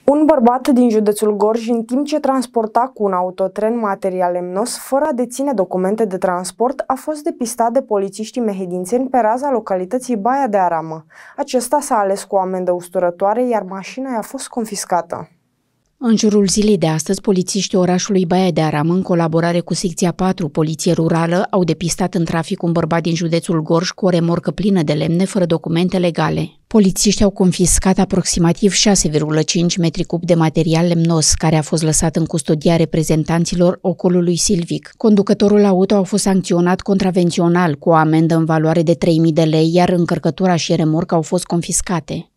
Un bărbat din județul Gorj, în timp ce transporta cu un autotren material lemnos, fără a deține documente de transport, a fost depistat de polițiștii mehedințeni pe raza localității Baia de Aramă. Acesta s-a ales cu o amendă usturătoare, iar mașina i-a fost confiscată. În jurul zilei de astăzi, polițiștii orașului Baia de Aramă, în colaborare cu secția 4, Poliție Rurală, au depistat în trafic un bărbat din județul Gorj cu o remorcă plină de lemne fără documente legale. Polițiștii au confiscat aproximativ 6,5 metri cub de material lemnos, care a fost lăsat în custodia reprezentanților ocolului silvic. Conducătorul auto a fost sancționat contravențional cu o amendă în valoare de 3.000 de lei, iar încărcătura și remorca au fost confiscate.